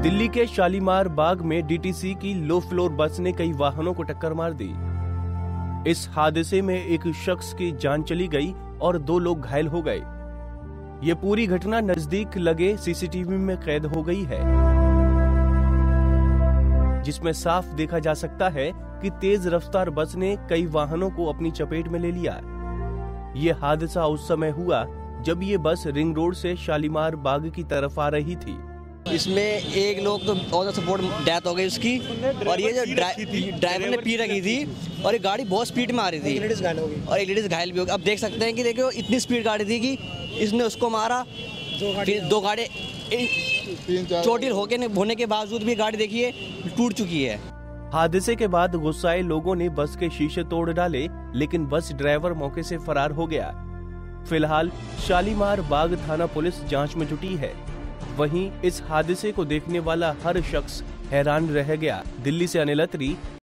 दिल्ली के शालीमार बाग में डीटीसी की लो फ्लोर बस ने कई वाहनों को टक्कर मार दी। इस हादसे में एक शख्स की जान चली गई और 2 लोग घायल हो गए। ये पूरी घटना नजदीक लगे सीसीटीवी में कैद हो गई है, जिसमें साफ देखा जा सकता है कि तेज रफ्तार बस ने कई वाहनों को अपनी चपेट में ले लिया। ये हादसा उस समय हुआ जब ये बस रिंग रोड से शालीमार बाग की तरफ आ रही थी। इसमें एक लोग तो ऑन सपोर्ट डेथ हो गई उसकी, और ये जो ड्राइवर ने पी रखी थी और ये गाड़ी बहुत स्पीड में आ रही थी, एक लेडीज घायल हो गई और एक लेडीज घायल भी हो गई। अब देख सकते हैं कि देखो इतनी स्पीड गाड़ी थी कि इसने उसको मारा, फिर 2 गाड़ी चोटिल होने के बावजूद भी गाड़ी देखिए टूट चुकी है। हादसे के बाद गुस्साए लोगों ने बस के शीशे तोड़ डाले, लेकिन बस ड्राइवर मौके से फरार हो गया। फिलहाल शालीमार बाग थाना पुलिस जांच में जुटी है। वहीं इस हादसे को देखने वाला हर शख्स हैरान रह गया। दिल्ली से अनिल अत्री,